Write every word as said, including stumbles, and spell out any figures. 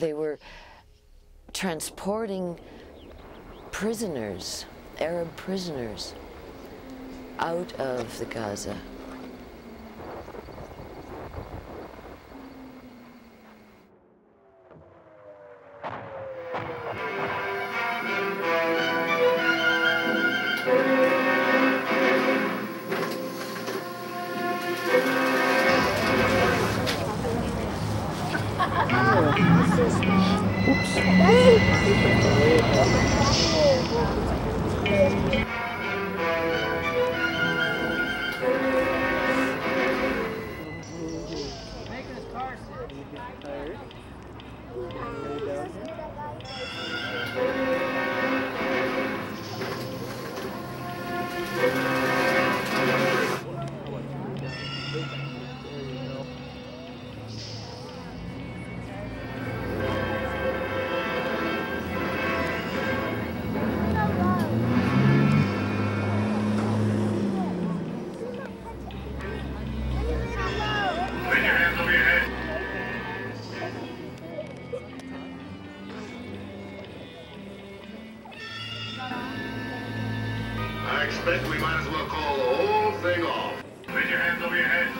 They were transporting prisoners, Arab prisoners, out of the Gaza. I expect we might as well call the whole thing off. Raise your hands over your head.